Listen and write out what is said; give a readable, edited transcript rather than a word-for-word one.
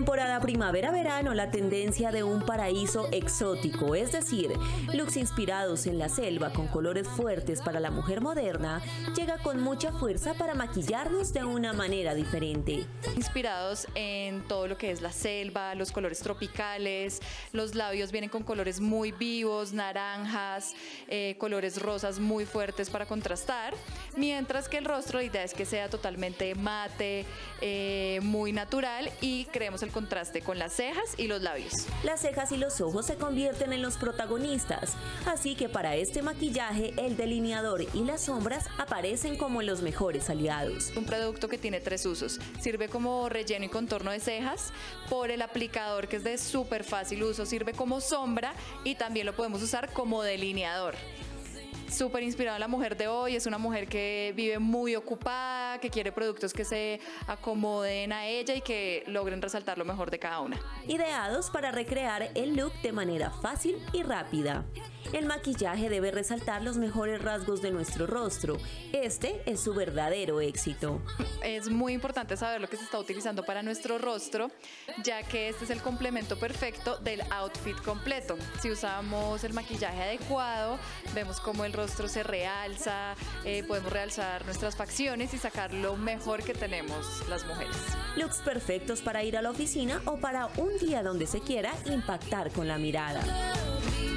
temporada primavera-verano, la tendencia de un paraíso exótico, es decir, looks inspirados en la selva con colores fuertes para la mujer moderna, llega con mucha fuerza para maquillarnos de una manera diferente. Inspirados en todo lo que es la selva, los colores tropicales, los labios vienen con colores muy vivos, naranjas, colores rosas muy fuertes para contrastar, mientras que el rostro la idea es que sea totalmente mate, muy natural, y creemos el contraste con las cejas y los labios. Las cejas y los ojos se convierten en los protagonistas, así que para este maquillaje el delineador y las sombras aparecen como los mejores aliados. Un producto que tiene 3 usos. Sirve como relleno y contorno de cejas, por el aplicador que es de súper fácil uso, sirve como sombra y también lo podemos usar como delineador. Súper inspirado en la mujer de hoy, es una mujer que vive muy ocupada, que quiere productos que se acomoden a ella y que logren resaltar lo mejor de cada una. Ideados para recrear el look de manera fácil y rápida. El maquillaje debe resaltar los mejores rasgos de nuestro rostro. Este es su verdadero éxito. Es muy importante saber lo que se está utilizando para nuestro rostro, ya que este es el complemento perfecto del outfit completo. Si usamos el maquillaje adecuado, vemos cómo el rostro se realza, podemos realzar nuestras facciones y sacar lo mejor que tenemos las mujeres. Looks perfectos para ir a la oficina o para un día donde se quiera impactar con la mirada.